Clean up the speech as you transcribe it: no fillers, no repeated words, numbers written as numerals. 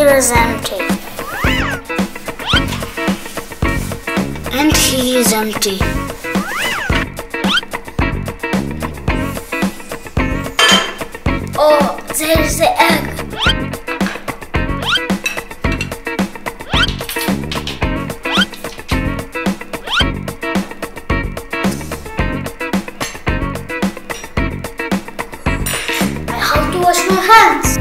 is empty. And he is empty. Oh, there is the egg. I have to wash my hands.